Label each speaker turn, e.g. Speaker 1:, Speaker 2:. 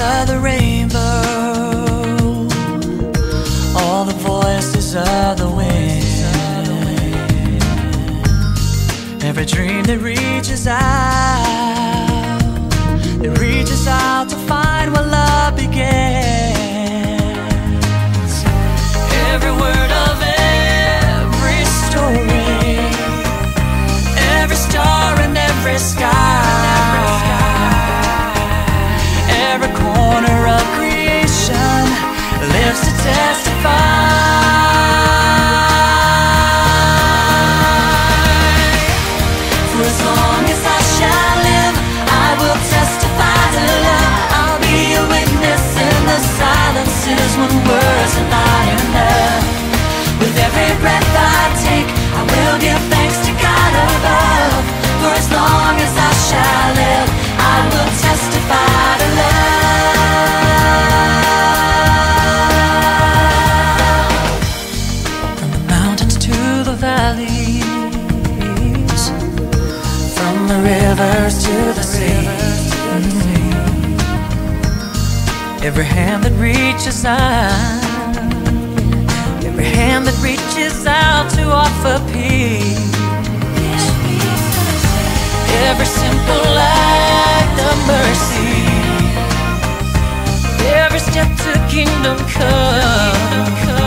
Speaker 1: of the rainbow, all the voices of the wind, every dream that reaches out to find where love begins. Every word of every story, every star in every sky, every corner of creation lives to testify. For as long as I shall live, I will testify to love. I'll be a witness in the silences when words are not enough. With every breath I take, I will give thanks to God above. For as long as I shall live, I will testify to love. From the mountains to the valleys, from the rivers to the sea, every hand that reaches out, every hand that reaches out to offer peace, every simple act of mercy, every step to kingdom come.